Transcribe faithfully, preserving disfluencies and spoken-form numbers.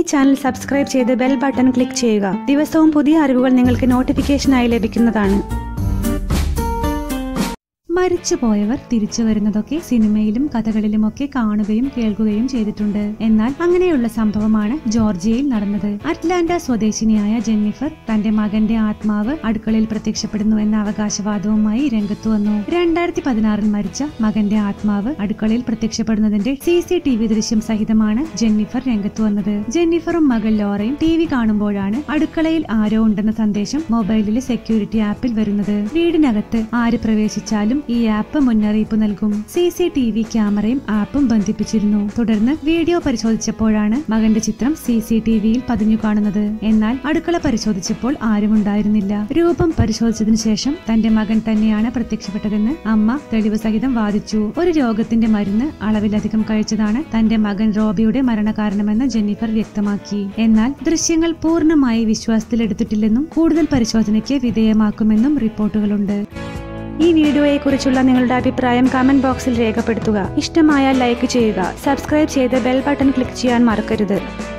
Channel subscribe ചെയ്ത് bell button click ചെയ്യുക. ദിവസവും പുതിയ അറിവുകൾ നിങ്ങൾക്ക് നോട്ടിഫിക്കേഷനായി ലഭിക്കുന്നതാണ്. മരിച്ചുപോയവർ തിരിച്ചു വരുന്നതൊക്കെ സിനിമയിലും കഥകളിലുമൊക്കെ കാണുകയും കേൾക്കുകയും ചെയ്തിട്ടുണ്ട്. എന്നാൽ അങ്ങനെയുള്ള സംഭവമാണ് ജോർജിയയിൽ നടന്നത്. അറ്റ്ലാന്റ സ്വദേശിനിയായ ജെന്നിഫർ തന്റെ മകന്റെ ആത്മാവ് അടുക്കളയിൽ പ്രത്യക്ഷപ്പെടുന്നു എന്ന അവകാശവാദവുമായി രംഗത്തു വന്നു. രണ്ടായിരത്തി പതിനാറിൽ മരിച്ച മകന്റെ ആത്മാവ് അടുക്കളയിൽ പ്രത്യക്ഷപ്പെടുന്നതിന്റെ സി സി ടി വി ദൃശ്യം സഹിതമാണ് ജെന്നിഫർ രംഗത്തു വന്നത്. ജെന്നിഫറും മകൾ ലോറയും ടി വി കാണുമ്പോഴാണ് അടുക്കളയിൽ ആരോ ഉണ്ടെന്ന സന്ദേശം മൊബൈലിലെ സെക്യൂരിറ്റി ആപ്പിൽ വരുന്നത്. വീടിനകത്ത് ആര് പ്രവേശിച്ചാലും ഈ ആപ്പ് മുന്നറിയിപ്പ് നൽകും. സി സി ടി വി ക്യാമറയും ആപ്പും ബന്ധിപ്പിച്ചിരുന്നു. തുടർന്ന് വീഡിയോ പരിശോധിച്ചപ്പോഴാണ് മകന്റെ ചിത്രം സി സി ടി വിയിൽ പതിഞ്ഞു കാണുന്നത്. എന്നാൽ അടുക്കള പരിശോധിച്ചപ്പോൾ ആരും ഉണ്ടായിരുന്നില്ല. രൂപം പരിശോധിച്ചതിനു ശേഷം തന്റെ മകൻ തന്നെയാണ് പ്രത്യക്ഷപ്പെട്ടതെന്ന് അമ്മ തെളിവ് സഹിതം വാദിച്ചു. ഒരു രോഗത്തിന്റെ മരുന്ന് അളവിലധികം കഴിച്ചതാണ് തന്റെ മകൻ റോബിയുടെ മരണകാരണമെന്ന് ജെന്നിഫർ വ്യക്തമാക്കി. എന്നാൽ ദൃശ്യങ്ങൾ പൂർണ്ണമായി വിശ്വാസത്തിലെടുത്തിട്ടില്ലെന്നും കൂടുതൽ പരിശോധനയ്ക്ക് വിധേയമാക്കുമെന്നും റിപ്പോർട്ടുകളുണ്ട്. ഈ വീഡിയോയെക്കുറിച്ചുള്ള നിങ്ങളുടെ അഭിപ്രായം കമന്റ് ബോക്സിൽ രേഖപ്പെടുത്തുക. ഇഷ്ടമായാൽ ലൈക്ക് ചെയ്യുക. സബ്സ്ക്രൈബ് ചെയ്ത് ബെൽ ബട്ടൺ ക്ലിക്ക് ചെയ്യാൻ മറക്കരുത്.